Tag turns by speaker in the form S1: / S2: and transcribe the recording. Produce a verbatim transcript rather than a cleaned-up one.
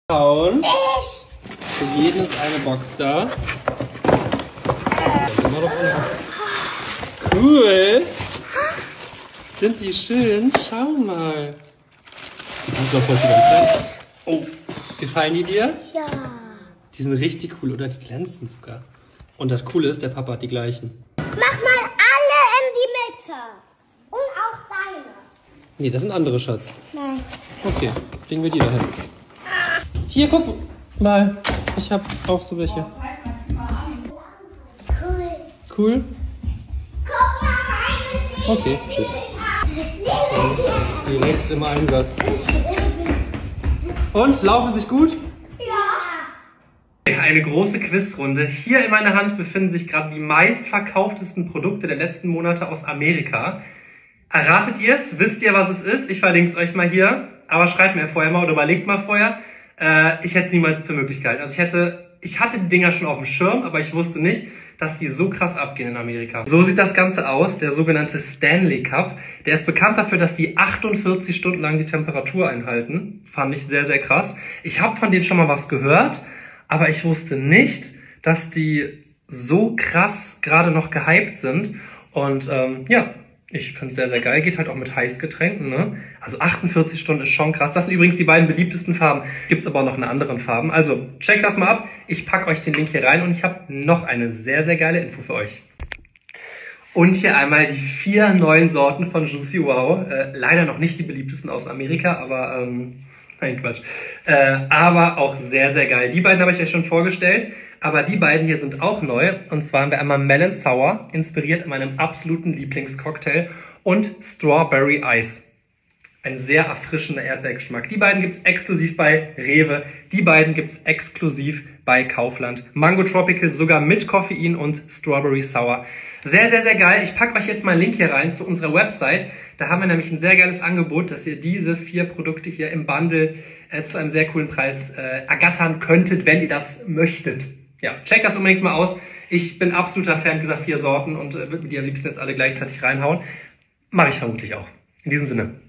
S1: Schauen. Für jeden ist eine Box da. Cool. Sind die schön? Schau mal. Oh, gefallen die dir?
S2: Ja.
S1: Die sind richtig cool, oder? Die glänzen sogar. Und das Coole ist, der Papa hat die gleichen.
S2: Mach mal alle in die Mitte. Und auch deine.
S1: Nee, das sind andere, Schatz.
S2: Nein.
S1: Okay, legen wir die dahin. Hier, guck mal. Ich habe auch so welche.
S2: Cool.
S1: Cool?
S2: Guck mal rein.
S1: Okay, tschüss. Und direkt im Einsatz. Und, laufen sich gut?
S2: Ja.
S1: Eine große Quizrunde. Hier in meiner Hand befinden sich gerade die meistverkauftesten Produkte der letzten Monate aus Amerika. Erratet ihr es? Wisst ihr, was es ist? Ich verlinke es euch mal hier. Aber schreibt mir vorher mal oder überlegt mal vorher. Äh, ich hätte es niemals für möglich gehalten. Also ich hätte, ich hatte die Dinger schon auf dem Schirm, aber ich wusste nicht, dass die so krass abgehen in Amerika. So sieht das Ganze aus, der sogenannte Stanley Cup. Der ist bekannt dafür, dass die achtundvierzig Stunden lang die Temperatur einhalten. Fand ich sehr, sehr krass. Ich habe von denen schon mal was gehört, aber ich wusste nicht, dass die so krass gerade noch gehypt sind. Und ähm, ja, ich finde es sehr, sehr geil. Geht halt auch mit Heißgetränken, ne? Also achtundvierzig Stunden ist schon krass. Das sind übrigens die beiden beliebtesten Farben. Gibt es aber auch noch in anderen Farben. Also checkt das mal ab. Ich packe euch den Link hier rein und ich habe noch eine sehr, sehr geile Info für euch. Und hier einmal die vier neuen Sorten von Juicy Wow. Äh, leider noch nicht die beliebtesten aus Amerika, aber ähm, nein, Quatsch. Äh, aber auch sehr, sehr geil. Die beiden habe ich euch schon vorgestellt. Aber die beiden hier sind auch neu. Und zwar haben wir einmal Melon Sour, inspiriert in meinem absoluten Lieblingscocktail. Und Strawberry Ice. Ein sehr erfrischender Erdbeergeschmack. Die beiden gibt's exklusiv bei Rewe. Die beiden gibt's exklusiv bei Kaufland. Mango Tropical sogar mit Koffein und Strawberry Sour. Sehr, sehr, sehr geil. Ich packe euch jetzt mal einen Link hier rein zu unserer Website. Da haben wir nämlich ein sehr geiles Angebot, dass ihr diese vier Produkte hier im Bundle äh, zu einem sehr coolen Preis äh, ergattern könntet, wenn ihr das möchtet. Ja, checkt das unbedingt mal aus. Ich bin absoluter Fan dieser vier Sorten und äh, würde mir die am liebsten jetzt alle gleichzeitig reinhauen. Mache ich vermutlich auch. In diesem Sinne.